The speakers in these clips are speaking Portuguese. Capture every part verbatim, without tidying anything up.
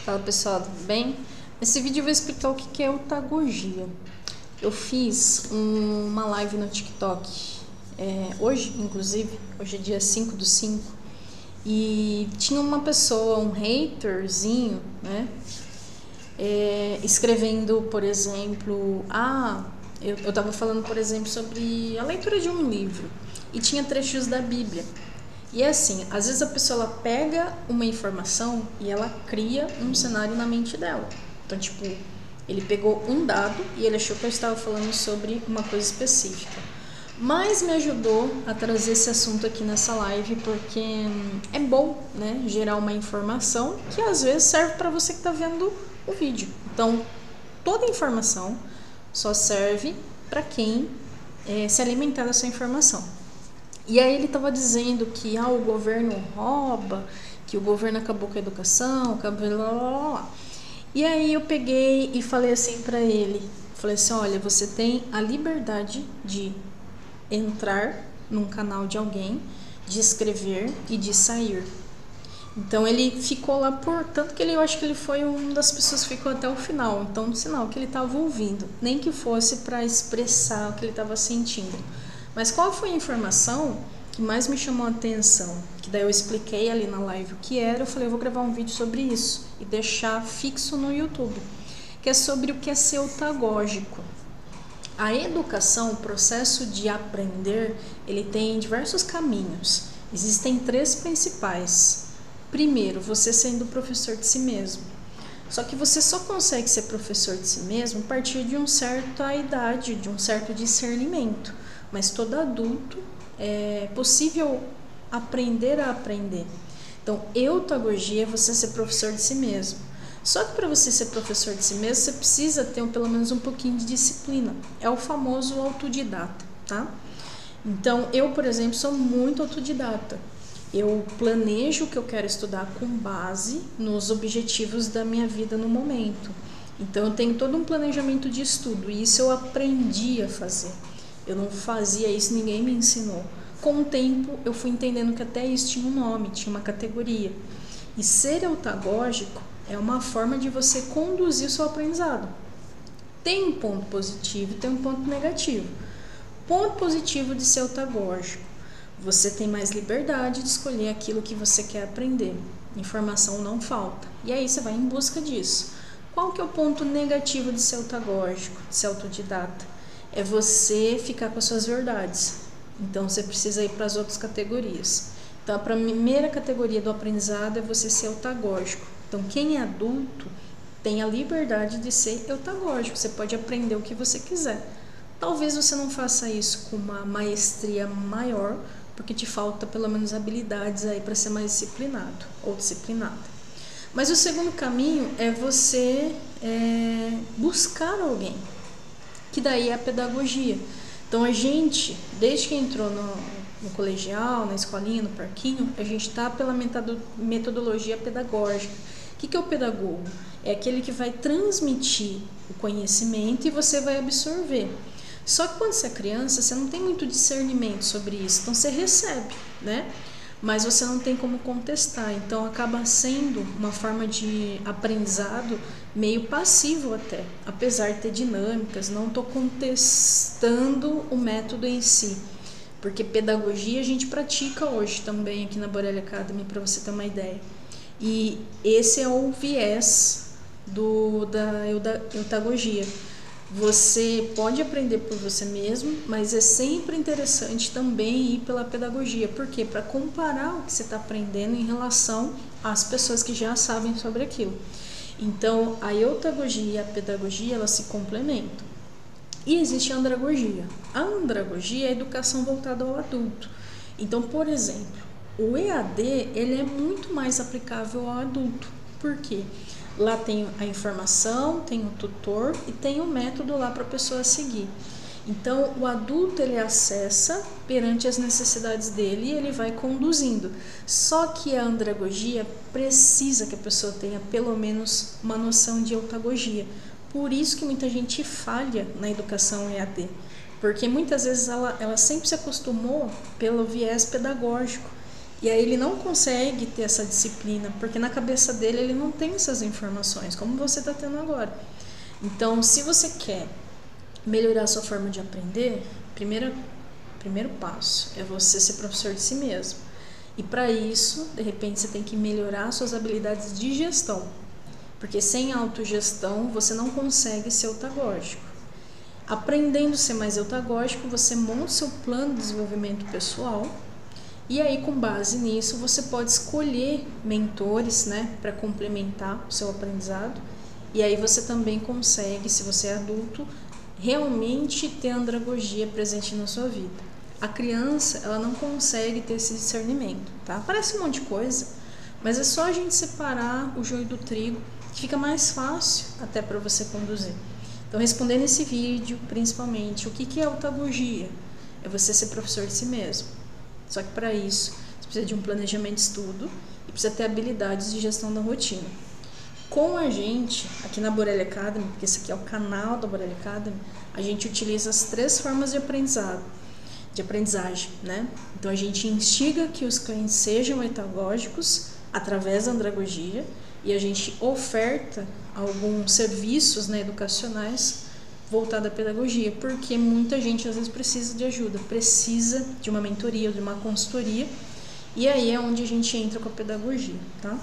Fala pessoal, tudo bem? Nesse vídeo eu vou explicar o que é eutagogia. Eu fiz um- uma live no TikTok, é, hoje inclusive, hoje é dia cinco do cinco, e tinha uma pessoa, um haterzinho, né, é, escrevendo, por exemplo, ah, eu, eu tava falando, por exemplo, sobre a leitura de um livro, e tinha trechos da Bíblia. E é assim, às vezes a pessoa ela pega uma informação e ela cria um cenário na mente dela. Então, tipo, ele pegou um dado e ele achou que eu estava falando sobre uma coisa específica. Mas me ajudou a trazer esse assunto aqui nessa live porque é bom, né, gerar uma informação que às vezes serve para você que está vendo o vídeo. Então, toda informação só serve para quem é, se alimentar dessa informação. E aí ele estava dizendo que ah, o governo rouba, que o governo acabou com a educação, acabou... Lá, lá, lá. E aí eu peguei e falei assim para ele, falei assim, olha, você tem a liberdade de entrar num canal de alguém, de escrever e de sair. Então ele ficou lá por... Tanto que ele, eu acho que ele foi uma das pessoas que ficou até o final. Então, sinal que ele estava ouvindo, nem que fosse para expressar o que ele estava sentindo. Mas qual foi a informação que mais me chamou a atenção? Que daí eu expliquei ali na live o que era, eu falei, eu vou gravar um vídeo sobre isso e deixar fixo no YouTube, que é sobre o que é ser eutagógico. A educação, o processo de aprender, ele tem diversos caminhos. Existem três principais. Primeiro, você sendo professor de si mesmo. Só que você só consegue ser professor de si mesmo a partir de uma certa idade, de um certo discernimento. Mas todo adulto é possível aprender a aprender. Então, eutagogia é você ser professor de si mesmo. Só que para você ser professor de si mesmo, você precisa ter pelo menos um pouquinho de disciplina. É o famoso autodidata, tá? Então, eu, por exemplo, sou muito autodidata. Eu planejo o que eu quero estudar com base nos objetivos da minha vida no momento. Então, eu tenho todo um planejamento de estudo e isso eu aprendi a fazer. Eu não fazia isso, ninguém me ensinou. Com o tempo, eu fui entendendo que até isso tinha um nome, tinha uma categoria. E ser eutagógico é uma forma de você conduzir o seu aprendizado. Tem um ponto positivo e tem um ponto negativo. Ponto positivo de ser eutagógico: você tem mais liberdade de escolher aquilo que você quer aprender. Informação não falta. E aí você vai em busca disso. Qual que é o ponto negativo de ser eutagógico, de ser autodidata? É você ficar com as suas verdades. Então, você precisa ir para as outras categorias. Então, a primeira categoria do aprendizado é você ser eutagógico. Então, quem é adulto tem a liberdade de ser eutagógico. Você pode aprender o que você quiser. Talvez você não faça isso com uma maestria maior, porque te falta pelo menos habilidades aí para ser mais disciplinado ou disciplinada. Mas o segundo caminho é você é, buscar alguém, que daí é a pedagogia. Então a gente, desde que entrou no, no colegial, na escolinha, no parquinho, a gente está pela metodologia pedagógica. O que, que é o pedagogo? É aquele que vai transmitir o conhecimento e você vai absorver. Só que quando você é criança, você não tem muito discernimento sobre isso, então você recebe, né? Mas você não tem como contestar, então acaba sendo uma forma de aprendizado meio passivo até, apesar de ter dinâmicas. Não estou contestando o método em si, porque pedagogia a gente pratica hoje também aqui na Borelli Academy, para você ter uma ideia. E esse é o viés do, da eutagogia. Você pode aprender por você mesmo, mas é sempre interessante também ir pela pedagogia. Por quê? Para comparar o que você está aprendendo em relação às pessoas que já sabem sobre aquilo. Então, a eutagogia e a pedagogia, elas se complementam. E existe a andragogia. A andragogia é a educação voltada ao adulto. Então, por exemplo, o E A D, ele é muito mais aplicável ao adulto. Por quê? Lá tem a informação, tem o tutor e tem o método lá para a pessoa seguir. Então, o adulto ele acessa perante as necessidades dele e ele vai conduzindo. Só que a andragogia precisa que a pessoa tenha pelo menos uma noção de eutagogia. Por isso que muita gente falha na educação E A D. Porque muitas vezes ela, ela sempre se acostumou pelo viés pedagógico. E aí ele não consegue ter essa disciplina, porque na cabeça dele ele não tem essas informações, como você está tendo agora. Então, se você quer melhorar a sua forma de aprender, primeiro, primeiro passo é você ser professor de si mesmo. E para isso, de repente, você tem que melhorar suas habilidades de gestão. Porque sem autogestão, você não consegue ser eutagógico. Aprendendo a ser mais eutagógico, você monta o seu plano de desenvolvimento pessoal. E aí, com base nisso, você pode escolher mentores, né, para complementar o seu aprendizado. E aí você também consegue, se você é adulto, realmente ter a andragogia presente na sua vida. A criança, ela não consegue ter esse discernimento, tá? Parece um monte de coisa, mas é só a gente separar o joio do trigo, que fica mais fácil até para você conduzir. Então, respondendo esse vídeo, principalmente, o que que é eutagogia? É você ser professor de si mesmo. Só que para isso, você precisa de um planejamento de estudo e precisa ter habilidades de gestão da rotina. Com a gente, aqui na Borelli Academy, porque esse aqui é o canal da Borelli Academy, a gente utiliza as três formas de aprendizado, de aprendizagem, né? Então a gente instiga que os clientes sejam etagógicos através da andragogia e a gente oferta alguns serviços, né, educacionais voltados à pedagogia, porque muita gente às vezes precisa de ajuda, precisa de uma mentoria, de uma consultoria, e aí é onde a gente entra com a pedagogia, tá?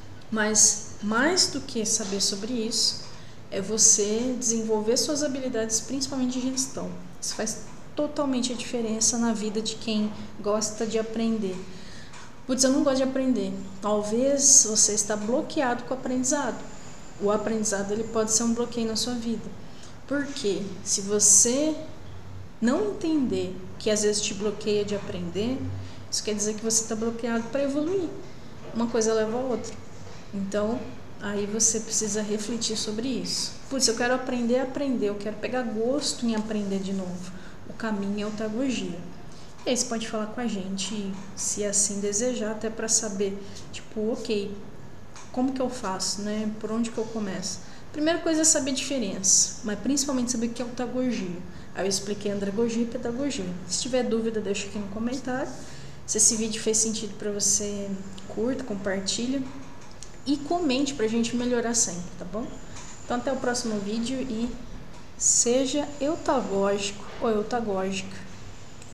Mas mais do que saber sobre isso, é você desenvolver suas habilidades, principalmente de gestão. Isso faz totalmente a diferença na vida de quem gosta de aprender. Putz, eu não gosto de aprender. Talvez você está bloqueado com o aprendizado. O aprendizado ele pode ser um bloqueio na sua vida. Porque se você não entender que às vezes te bloqueia de aprender, isso quer dizer que você está bloqueado para evoluir. Uma coisa leva a outra. Então, aí você precisa refletir sobre isso. Putz, eu quero aprender a aprender, eu quero pegar gosto em aprender de novo. O caminho é a eutagogia. E aí você pode falar com a gente, se assim desejar, até para saber, tipo, ok, como que eu faço, né? Por onde que eu começo? Primeira coisa é saber a diferença, mas principalmente saber o que é eutagogia. Aí eu expliquei andragogia e pedagogia. Se tiver dúvida, deixa aqui no comentário. Se esse vídeo fez sentido para você, curta, compartilha e comente pra gente melhorar sempre, tá bom? Então até o próximo vídeo e seja eutagógico ou eutagógica.